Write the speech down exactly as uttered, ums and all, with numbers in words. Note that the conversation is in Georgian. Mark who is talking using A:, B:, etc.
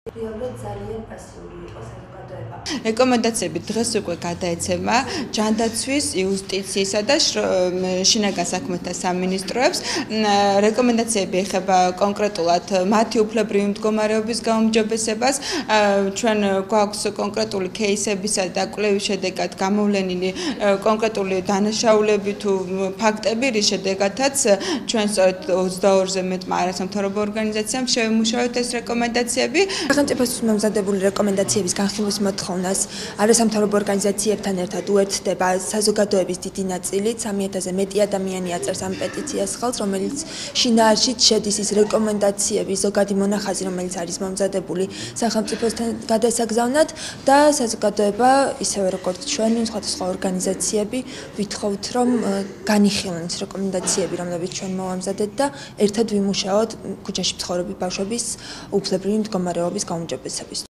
A: რეკომენდაციები დღეს უკვე გადაეცემა ჯანდაცვის, იუსტიციისა და შინაგან საქმეთა სამინისტროებს. რეკომენდაციები ეხება კონკრეტულად მათი უფლებრივი მდგომარეობის გაუმჯობესებას. ჩვენ გვაქვს კონკრეტული кейსებისა და კვლევის შედეგად გამოვლენილი კონკრეტული დანაშაულები თუ ფაქტები, რის შედეგადაც ჩვენ სწორედ ოცდაორზე მეტმა არასამთავრობო ორგანიზაციამ შევიმუშავეთ ეს რეკომენდაციები.
B: სახელმწიფოს მომზადებული რეკომენდაციების განხილვის მოთხოვნას არასამთავრობო ორგანიზაციებთან ერთად უერთდება საზოგადოების დიდი ნაწილი, სამი ათასზე მეტი ადამიანი აწერს ამ პეტიციას ხელს, რომელიც შინაარსით შედის ის რეკომენდაციების ზოგადი მონახაზი, რომელიც არის მომზადებული სახელმწიფოსთან გადასაგზავნად და საზოგადოება, ისევე როგორც ჩვენ, სხვადასხვა ორგანიზაციები, ვითხოვთ, რომ განიხილონ ის რეკომენდაციები, რომლებიც ჩვენ მოვამზადეთ და ერთად ვიმუშაოთ ქუჩაში მცხოვრები ბავშვების უფლებრივი მდგომარეობის გაუმჯობესების.